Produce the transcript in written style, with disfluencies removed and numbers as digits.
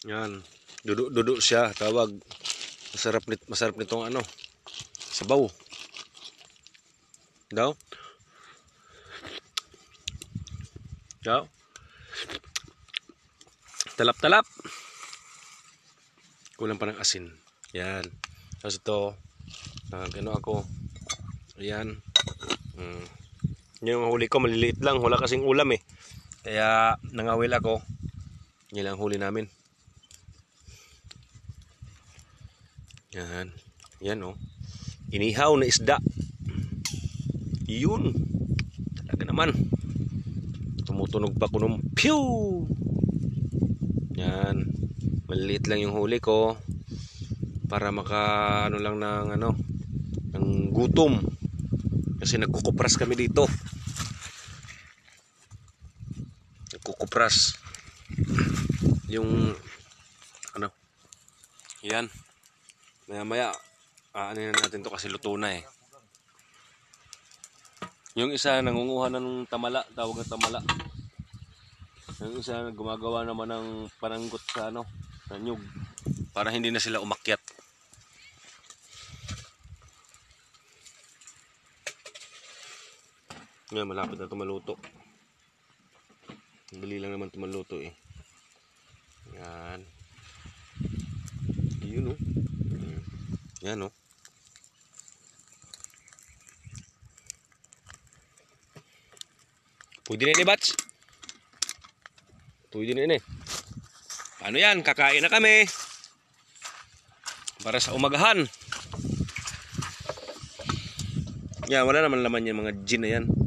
Yan. Dudu siya, tawag. Masarap nitong ano, sabaw. Daw. Daw. Talap-talap. Kulang pa ng asin. Yan. Tapos ito, ano ako. Ayan. Yung huli ko, maliliit lang. Wala kasing ulam eh. Kaya nangawil ako. Yan lang huli namin. Yan. Yan oh. Inihaw na isda. Yun. Talaga naman. Tumutunog pa ko ng pew! Yan. Maliliit lang yung huli ko. Para maka ano lang ng gutom. Kasi nagkukupras kami dito. Nagkukupras. Yung ano. Yan. Maya ano na natin to kasi luto na eh. Yung isa nangunguha ng tamala, tawag na tamala. Yung isa gumagawa naman ng pananggot sa sa nyug para hindi na sila umakyat. Ngayon malapit na ito maluto. Dali lang naman ito maluto eh. Yan. Yun oh. Yan oh. Pwede na ini, Bats. Pwede na ini. Ano yan? Kakain na kami. Para sa umagahan. Yan, wala naman laman yung mga gin na yan.